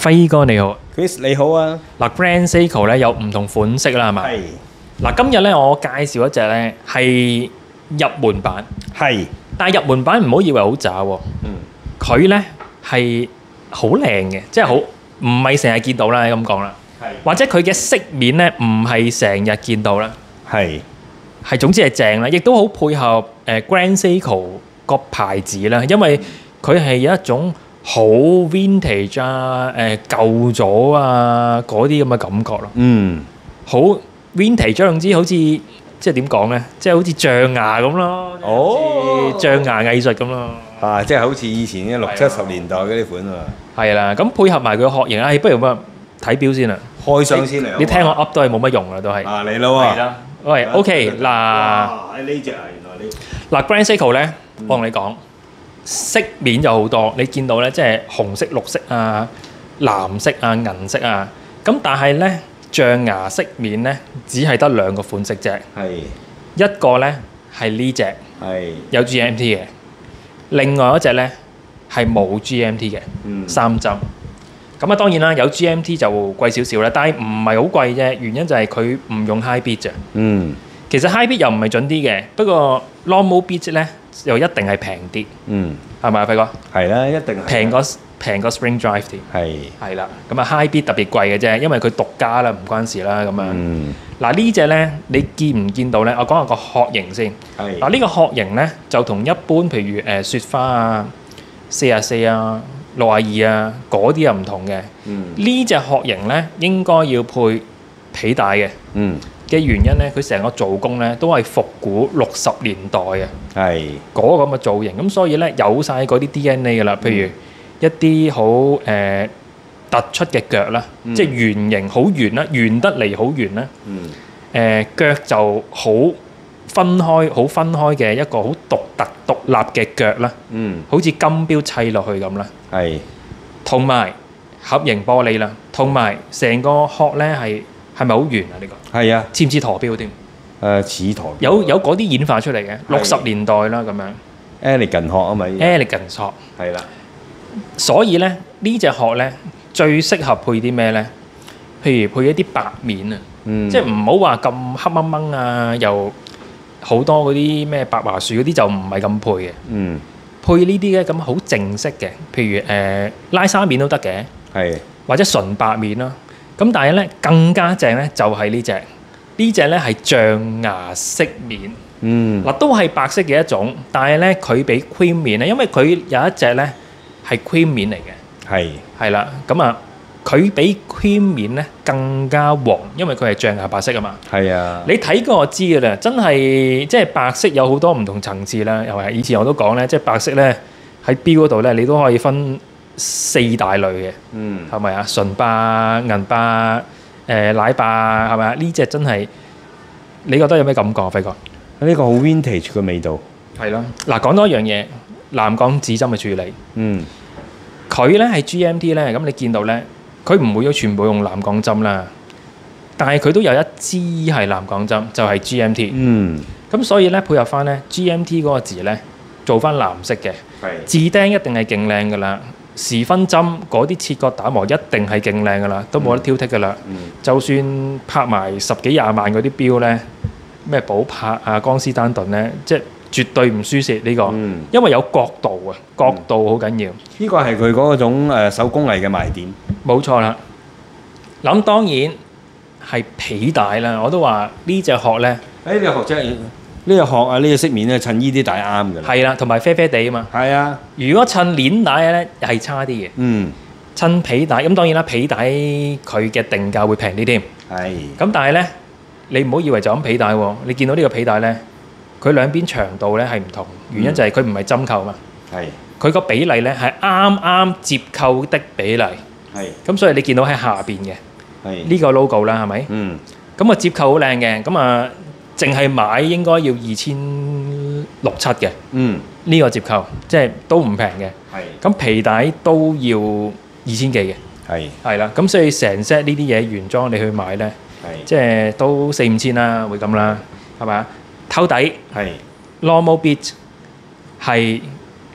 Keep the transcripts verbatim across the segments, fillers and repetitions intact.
輝哥你好， Chris 你好啊， 嗱 Grand Seiko 咧有唔同款式啦，係嘛？ 係嗱，今日咧我介紹一隻咧係入門版， 係， 但係入門版唔好以為好渣喎， 嗯， 佢咧係好靚嘅，即係好唔係成日見到啦，咁講啦， 係或者佢嘅飾面咧唔係成日見到啦， 係係總之係正啦，亦都好配合誒 Grand Seiko 個牌子啦，因為佢係有一種好 vintage 啊，誒舊咗啊嗰啲咁嘅感覺咯， 嗯， 好 vintage 總之好似即係點講咧，即係好似象牙咁咯， 哦好似象牙藝術咁咯， 啊，即係好似以前嘅六係啊七十年代嗰啲款啊， 係啦，咁配合埋佢嘅殼型啊，不如咁啊睇表先啦， 開箱先嚟， 你聽我噏都係冇乜用啦，都係， 啊嚟啦喎， 係啦，喂，OK 嗱。 哇，呢隻啊原來呢， 嗱 Grand Seiko 咧，我同你講，色面就好多，你見到咧，即係紅色、綠色啊、藍色啊、銀色啊，咁但係咧象牙色面咧，只係得兩個款式啫， 係一個咧係呢隻係， 有 G M T 嘅，另外一隻咧係冇 G M T 嘅， 嗯， 三針。咁啊當然啦，有 G M T 就貴少少啦，但係唔係好貴啫，原因就係佢唔用 high beat 啫。 嗯其實 high beat 又唔係準啲嘅，不過 normal beat 咧又一定係平啲， 嗯， 係咪啊，輝哥？ 係啦，一定係平過平過 Spring Drive 啲， 係， 係啦。咁啊 high beat 特別貴嘅啫，因為佢獨家啦，唔關事啦。咁啊， 嗯嗱呢只咧，你見唔見到咧？我講下個殼型先。 係， 嗱呢個殼型咧，就同一般譬如誒雪花啊、四啊四啊、六啊二啊嗰啲又唔同嘅。 嗯呢隻殼型咧應該要配皮帶嘅。 嗯嘅原因咧，佢成個做工咧都係復古六十年代啊， 係， 嗰個咁嘅造型，咁所以咧有晒嗰啲 D N A 噶啦，譬如一啲好誒突出嘅腳啦， 嗯即係圓形好圓啦，圓得嚟好圓啦， 嗯誒腳就好分開，好分開嘅一個好獨特獨立嘅腳啦， 嗯好似金標砌落去咁啦， 係， 同埋盒形玻璃啦，同埋成個殼咧係係咪好圓啊？呢個係啊， 似唔似陀錶添？ 誒似台有有嗰啲演化出嚟嘅，六十年代啦咁樣 elegant 殼啊嘛， ，elegant 殼。 係啦， 所以咧呢隻殼咧最適合配啲咩咧？譬如配一啲白面啊， 嗯， 即係唔好話咁黑掹掹啊，又好多嗰啲咩白華樹嗰啲就唔係咁配嘅。 嗯配呢啲咧咁好正式嘅，譬如誒、呃、拉沙面都得嘅， 係， 或者純白面啦。咁但係咧更加正咧就係呢隻，呢隻咧係象牙色面。 嗯嗱，都係白色嘅一種，但係咧佢比 cream 面咧，因為佢有一隻咧係 cream 面嚟嘅， 係， 係啦，咁啊佢比 cream 面咧更加黃，因為佢係象牙白色啊嘛。 係啊， 你睇過我知嘅啦，真係即係白色有好多唔同層次啦，又係以前我都講咧，即係白色咧喺錶嗰度咧，你都可以分四大類嘅， 嗯係咪啊？純白、銀白、誒奶白，係咪啊？呢隻真係你覺得有咩感覺啊，輝哥？ 呢個好 vintage 嘅味道， 係咯，嗱講多一樣嘢，藍鋼指針嘅處理， 嗯佢咧係 G M T 咧，咁你見到咧，佢唔會要全部用藍鋼針啦，但係佢都有一支係藍鋼針，就係 G M T。 嗯咁所以咧配合翻咧 G M T 嗰個字咧，做翻藍色嘅係， 字釘一定係勁靚噶啦，時分針嗰啲切割打磨一定係勁靚噶啦，都冇得挑剔噶啦。 嗯就算拍埋十幾廿萬嗰啲錶咧，咩寶珀啊、江詩丹頓咧，即係絕對唔輸蝕呢個， 嗯， 因為有角度啊，角度好緊要， 呢個係佢嗰種誒手工藝嘅賣點， 冇錯啦。咁當然係皮帶啦，我都話呢隻殼咧誒呢個殼真係呢個殼啊，呢個飾面咧襯呢啲帶啱㗎啦， 係啦，同埋啡啡地啊嘛。 係啊， 如果襯鏈帶咧係差啲嘅， 嗯襯皮帶咁當然啦，皮帶佢嘅定價會平啲添。 係， 咁但係咧，你唔好以為就咁皮帶喎，你見到呢個皮帶咧，佢兩邊長度咧係唔同，原因就係佢唔係針扣嘛， 係佢個比例咧係啱啱接扣的比例， 係咁所以你見到喺下邊嘅係， 呢個 logo 啦，係咪？ 嗯咁啊接扣好靚嘅，咁啊淨係買應該要二千六七嘅嗯呢個接扣，即係都唔平嘅。 係咁皮帶都要二千幾嘅， 係係啦，咁所以成 set 呢啲嘢原裝你去買咧， 係即係都四五千啦，會咁啦，係咪啊？偷底係 normal beat 係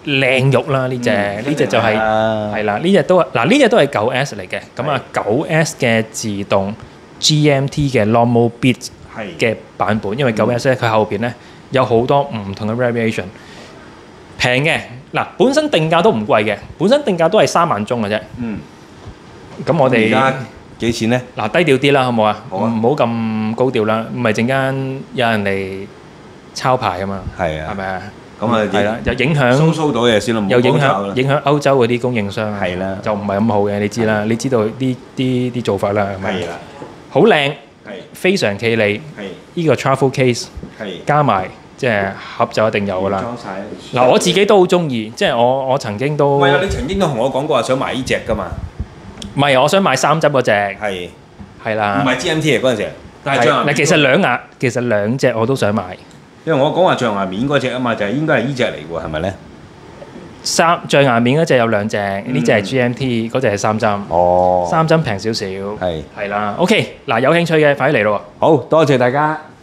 靚肉啦，呢只呢只就係係啦，呢只都嗱呢只都係九 S 嚟嘅，咁啊九 S 嘅自動 G M T 嘅 normal beat 嘅版本，因為九 S 咧佢後邊咧有好多唔同嘅 variation， 平嘅嗱本身定價都唔貴嘅，本身定價都係三萬中嘅啫。嗯，咁我哋而家幾錢咧？ 嗱低調啲啦，好唔好啊？ 好啊， 唔好咁高調啦，唔係陣間有人嚟抄牌啊嘛。係啊，係咪啊？咁啊，係啦，又影響蘇蘇到嘢先啦， 又影響影響歐洲嗰啲供應商， 係啦， 就唔係咁好嘅，你知啦，你知道啲啲啲做法啦，係咪？ 係啦， 好靚， 係非常企理，係呢個 travel case，係加埋即係盒就一定有噶啦。裝曬嗱，我自己都好中意，即係我我曾經都唔係啊！你曾經都同我講過話想買呢隻噶嘛？唔係，我想買三針嗰隻，係係啦，唔係 G M T 嚟嗰陣時，但係象牙嗱，其實兩牙其實兩隻我都想買。因為我講話象牙面嗰隻啊嘛，就係應該係呢隻嚟喎，係咪咧？三象牙面嗰隻有兩隻，呢隻係 G M T，嗰隻係三針。哦，三針平少少。係係啦。OK，嗱有興趣嘅快啲嚟咯喎！好多謝大家。